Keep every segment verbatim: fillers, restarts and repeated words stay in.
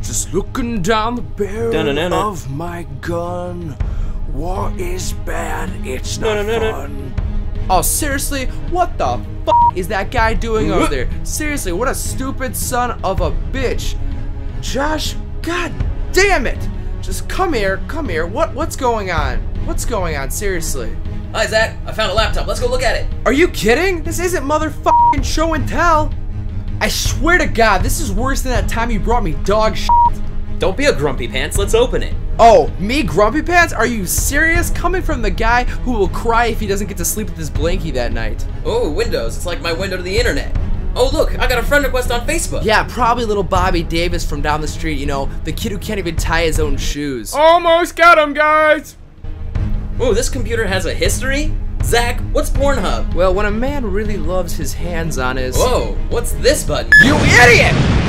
Just looking down the barrel Dun-dun-dun-dun. of my gun. War is bad, it's not Dun-dun-dun-dun. fun. Oh, seriously? What the f is that guy doing over there? Seriously, what a stupid son of a bitch. Josh, god damn it. Just come here, come here. What what's going on? What's going on, seriously? Hi, Zach. I found a laptop. Let's go look at it. Are you kidding? This isn't motherfucking show and tell. I swear to God, this is worse than that time you brought me dog shit. Don't be a grumpy pants. Let's open it. Oh, me, Grumpy Pants? Are you serious? Coming from the guy who will cry if he doesn't get to sleep with his blankie that night. Oh, Windows. It's like my window to the internet. Oh, look. I got a friend request on Facebook. Yeah, probably little Bobby Davis from down the street, you know, the kid who can't even tie his own shoes. Almost got him, guys. Oh, this computer has a history? Zach, what's Pornhub? Well, when a man really loves his hands on his... Whoa, what's this button? You idiot!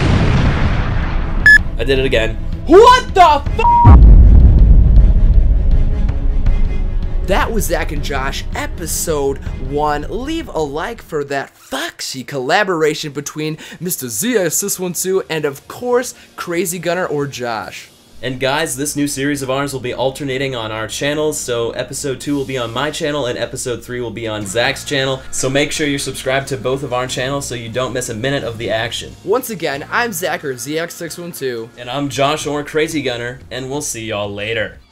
I did it again. What the f***? That was Zach and Josh, episode one. Leave a like for that foxy collaboration between Mister Z S six one two and, of course, Crazy Gunner or Josh. And guys, this new series of ours will be alternating on our channels, so episode two will be on my channel and episode three will be on Zach's channel, so make sure you're subscribed to both of our channels so you don't miss a minute of the action. Once again, I'm Zach or Z X six one two. And I'm Josh or Crazy Gunner, and we'll see y'all later.